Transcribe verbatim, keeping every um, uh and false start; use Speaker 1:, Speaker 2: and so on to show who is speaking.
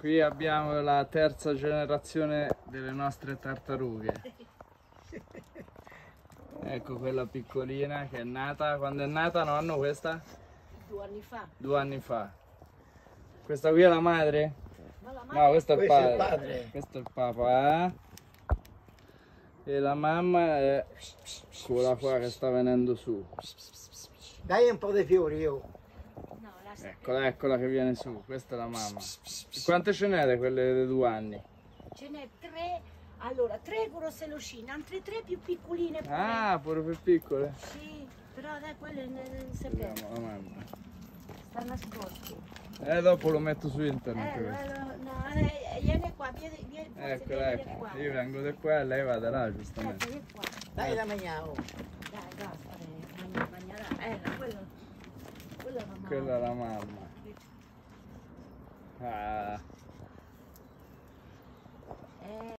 Speaker 1: Qui abbiamo la terza generazione delle nostre tartarughe. Ecco quella piccolina che è nata. Quando è nata, nonno, questa?
Speaker 2: Due anni fa.
Speaker 1: Due anni fa. Questa qui è la madre?
Speaker 2: Ma la madre...
Speaker 1: No, questo è il
Speaker 3: Questo è
Speaker 1: padre.
Speaker 3: il padre.
Speaker 1: Questo è il papà. Eh? E la mamma è quella qua che sta venendo su.
Speaker 3: Dai un po' di fiori io.
Speaker 2: No, lascia
Speaker 1: Eccola, eccola che viene su. Questa è la mamma. Quante ce n'è di quelle dei due anni?
Speaker 2: ce n'è tre, allora tre grosseloscine, altre tre più piccoline pure.
Speaker 1: Ah, pure più piccole.
Speaker 2: Sì, però dai, quelle non si
Speaker 1: Vediamo
Speaker 2: vedono,
Speaker 1: la mamma.
Speaker 2: stanno nascosti.
Speaker 1: E dopo lo metto su internet.
Speaker 2: Eh,
Speaker 1: questo.
Speaker 2: no, no, eh, vieni qua, vieni, vieni, forse
Speaker 1: Eccola,
Speaker 2: vieni
Speaker 1: ecco.
Speaker 2: qua.
Speaker 1: Io vengo da qua e lei va da là,
Speaker 2: Eh,
Speaker 1: giustamente.
Speaker 2: vieni qua.
Speaker 3: Dai la mangiamo.
Speaker 2: Dai, basta, eh, magna- magnerà. Eh, quello, quello è la mamma.
Speaker 1: Quella è la mamma. Ah.